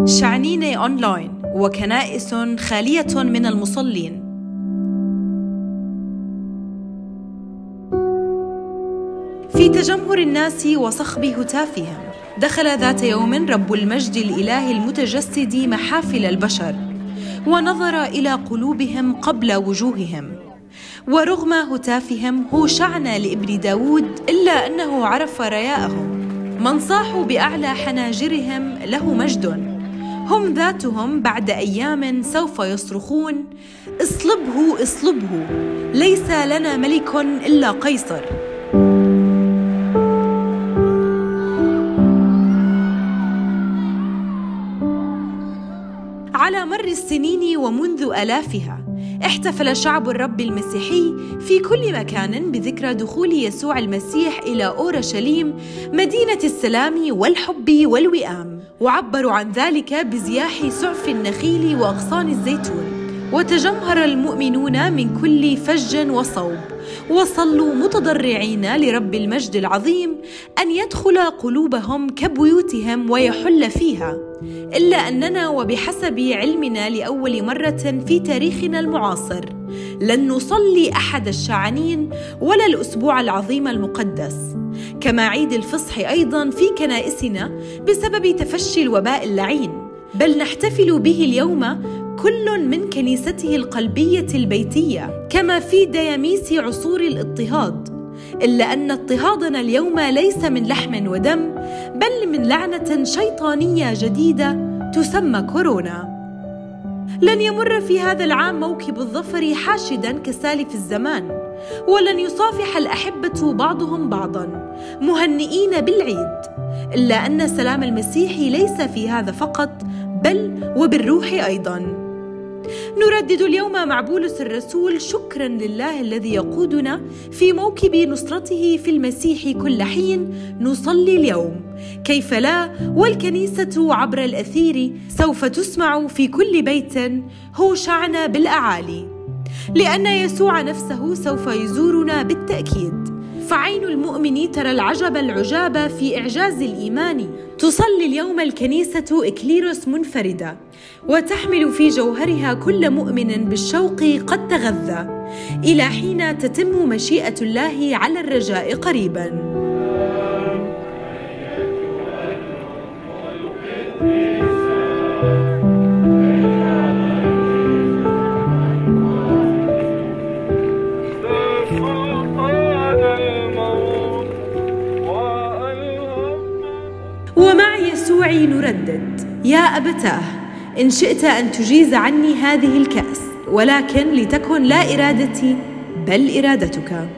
شعنين أونلاين وكنائس خالية من المصلين. في تجمهر الناس وصخب هتافهم، دخل ذات يوم رب المجد الإله المتجسد محافل البشر، ونظر إلى قلوبهم قبل وجوههم. ورغم هتافهم هوشعنا لابن داود، إلا أنه عرف رياءهم. من صاحوا بأعلى حناجرهم له مجد، هم ذاتهم بعد أيام سوف يصرخون: اصلبه اصلبه، ليس لنا ملك إلا قيصر. على مر السنين ومنذ آلافها احتفل شعب الرب المسيحي في كل مكان بذكرى دخول يسوع المسيح إلى أورشليم مدينة السلام والحب والوئام، وعبروا عن ذلك بزياح سعف النخيل وأغصان الزيتون. وتجمهر المؤمنون من كل فج وصوب، وصلوا متضرعين لرب المجد العظيم أن يدخل قلوبهم كبيوتهم ويحل فيها. إلا أننا وبحسب علمنا لأول مرة في تاريخنا المعاصر لن نصلي أحد الشعانين ولا الأسبوع العظيم المقدس، كما عيد الفصح أيضا في كنائسنا بسبب تفشي الوباء اللعين، بل نحتفل به اليوم كل من كنيسته القلبية البيتية، كما في دياميس عصور الاضطهاد. إلا أن اضطهادنا اليوم ليس من لحم ودم، بل من لعنة شيطانية جديدة تسمى كورونا. لن يمر في هذا العام موكب الظفر حاشداً كسالف الزمان، ولن يصافح الأحبة بعضهم بعضاً مهنئين بالعيد. إلا أن سلام المسيح ليس في هذا فقط، بل وبالروح أيضاً. نردد اليوم مع بولس الرسول: شكراً لله الذي يقودنا في موكب نصرته في المسيح كل حين نصلي اليوم، كيف لا، والكنيسة عبر الأثير سوف تسمع في كل بيت هوشعنا بالأعالي، لأن يسوع نفسه سوف يزورنا بالتأكيد. فعين المؤمن ترى العجب العجاب في إعجاز الإيمان. تصلي اليوم الكنيسة إكليروس منفردة، وتحمل في جوهرها كل مؤمن بالشوق قد تغذى، إلى حين تتم مشيئة الله على الرجاء قريباً. ومع يسوع نردد: يا أبتاه، إن شئت أن تجيز عني هذه الكأس، ولكن لتكن لا إرادتي بل إرادتك.